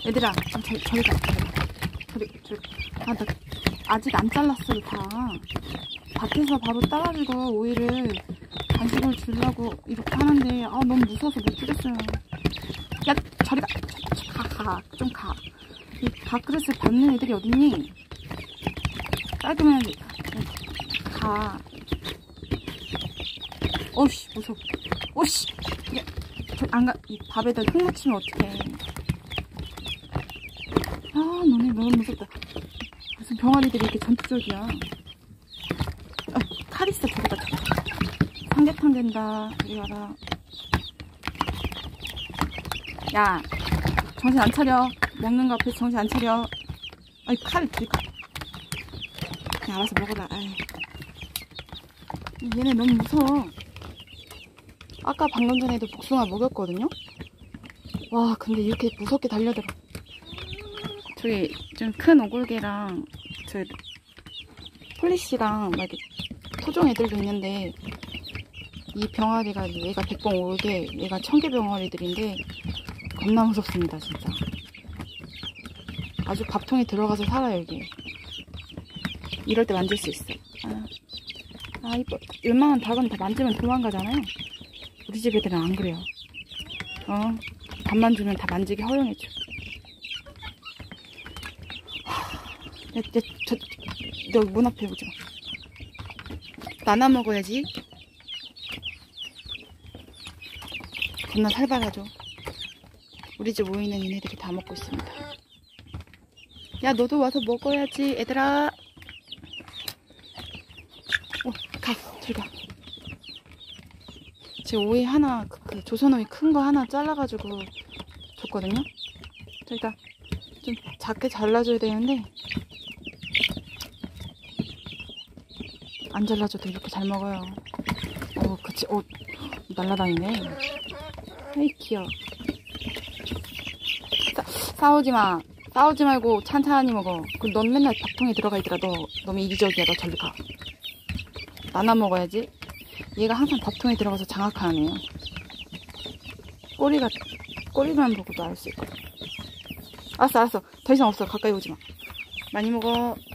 얘들아, 저리 가. 저리. 아, 나 아직 안 잘랐어, 다. 밭에서 바로 따가지고 오이를 간식을 주려고 이렇게 하는데, 너무 무서워서 못 주겠어요. 야, 저리 가. 좀 가. 이 밥그릇을 밟는 애들이 어딨니? 깔끔해야지. 가. 어이씨, 무서워. 오씨. 야, 안 가. 이 밥에다 흙 묻히면 어떡해. 너네 너무 무섭다. 무슨 병아리들이 이렇게 전투적이야. 칼 있어, 저기다. 삼계탕 된다. 이리 와라. 야, 정신 안 차려. 먹는 거 앞에서 정신 안 차려. 아이, 칼을 들까. 그냥 알아서 먹어라. 아이. 얘네 너무 무서워. 아까 방금 전에도 복숭아 먹였거든요? 와, 근데 이렇게 무섭게 달려들어. 저기 좀 큰 오골개랑 저 폴리시랑 막 이렇게 토종 애들도 있는데, 이 병아리가 얘가 백봉 오골개, 얘가 청개 병아리들인데 겁나 무섭습니다, 진짜. 아주 밥통에 들어가서 살아요, 이게. 이럴 때 만질 수 있어요. 이뻐. 웬만한 닭은 다 만지면 도망가잖아요. 우리 집 애들은 안 그래요. 밥만 주면 다 만지기 허용해줘. 너 문 앞에 오지 마. 나눠 먹어야지. 겁나 살벌하죠. 우리 집 오이는 얘네들이 다 먹고 있습니다. 야, 너도 와서 먹어야지, 얘들아. 가, 저리 가. 제 오이 하나, 그 조선오이 큰 거 하나 잘라가지고 줬거든요. 저기다 좀 작게 잘라줘야 되는데, 안 잘라줘도 이렇게 잘 먹어요. 그치. 날라다니네. 아이, 귀여워. 싸우지 마. 싸우지 말고 찬찬히 먹어. 넌 맨날 밥통에 들어가 있더라. 너 너무 이기적이야. 너 저리 가. 나눠 먹어야지. 얘가 항상 밥통에 들어가서 장악하는 애요. 꼬리만 보고도 알 수 있거든. 알았어. 더 이상 없어. 가까이 오지 마. 많이 먹어.